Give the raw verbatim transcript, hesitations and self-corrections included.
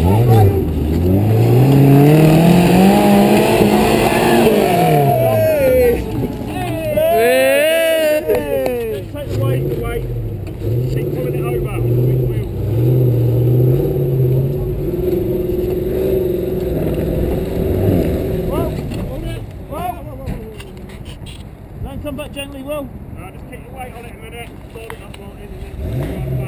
Come back gently, Will. Right, just keep your weight on it a minute. Slow it up, won't it?